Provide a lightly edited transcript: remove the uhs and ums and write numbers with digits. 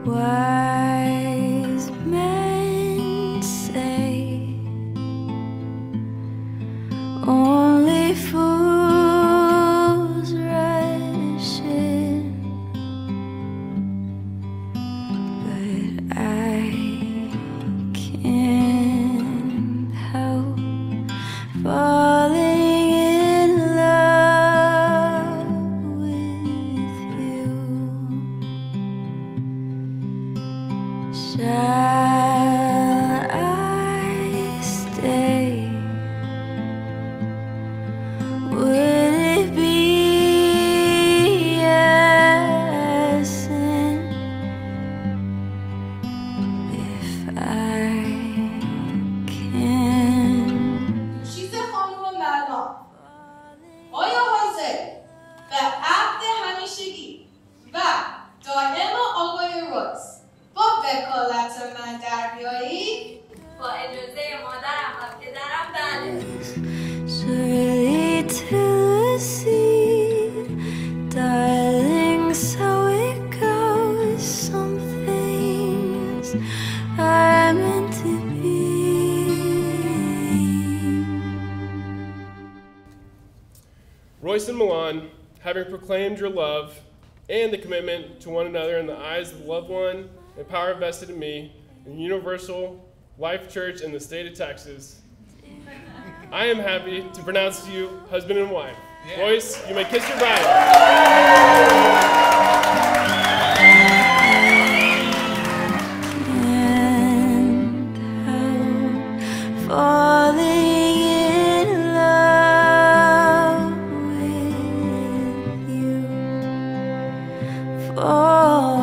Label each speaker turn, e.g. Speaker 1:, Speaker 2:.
Speaker 1: Wise men say only fools rush in, but I can't help falling in love with you. Shall I stay? Would it be a sin if I can?
Speaker 2: چیز خانوم مردان آیا حاضر به عهد همیشگی و دائم آقای رویس با وکالت من در بیایید؟
Speaker 3: با اجازه مادرم و پدرم بله.
Speaker 1: Surely to the sea, darling, so it goes. Some things are meant to be.
Speaker 4: Royce and Milan, having proclaimed your love and the commitment to one another in the eyes of the loved one and power vested in me in Universal Life Church in the state of Texas, I am happy to pronounce you husband and wife. Royce, you may kiss your bride.
Speaker 1: Falling in love with you.